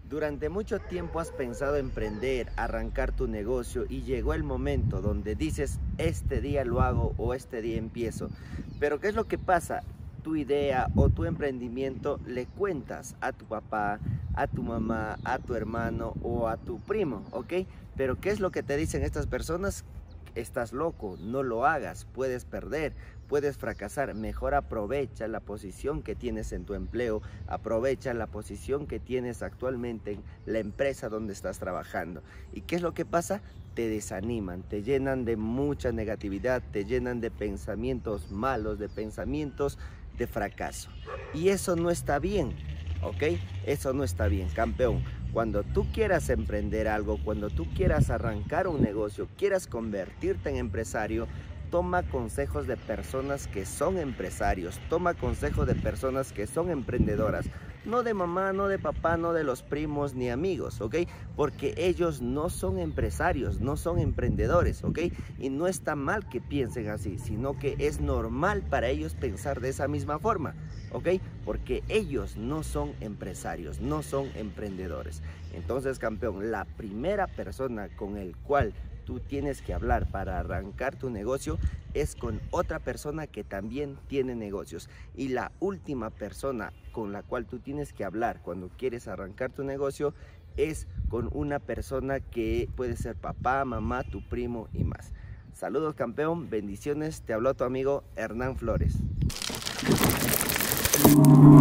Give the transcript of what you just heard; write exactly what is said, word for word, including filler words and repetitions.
Durante mucho tiempo has pensado emprender, arrancar tu negocio y llegó el momento donde dices, este día lo hago o este día empiezo. Pero ¿qué es lo que pasa? Tu idea o tu emprendimiento le cuentas a tu papá, a tu mamá, a tu hermano o a tu primo, ¿ok? Pero ¿qué es lo que te dicen estas personas? Estás loco, no lo hagas, puedes perder, puedes fracasar, mejor aprovecha la posición que tienes en tu empleo, aprovecha la posición que tienes actualmente en la empresa donde estás trabajando. ¿Y qué es lo que pasa? Te desaniman, te llenan de mucha negatividad, te llenan de pensamientos malos, de pensamientos de fracaso. Y eso no está bien, ¿ok? Eso no está bien, campeón. Cuando tú quieras emprender algo, cuando tú quieras arrancar un negocio, quieras convertirte en empresario, toma consejos de personas que son empresarios, toma consejos de personas que son emprendedoras, no de mamá, no de papá, no de los primos ni amigos, ¿ok? Porque ellos no son empresarios, no son emprendedores, ¿ok? Y no está mal que piensen así, sino que es normal para ellos pensar de esa misma forma, ¿ok? Porque ellos no son empresarios, no son emprendedores. Entonces, campeón, la primera persona con el cual tú tienes que hablar para arrancar tu negocio es con otra persona que también tiene negocios. Y la última persona con la cual tú tienes que hablar cuando quieres arrancar tu negocio es con una persona que puede ser papá, mamá, tu primo y más. Saludos, campeón, bendiciones, te habló tu amigo Hernán Flores.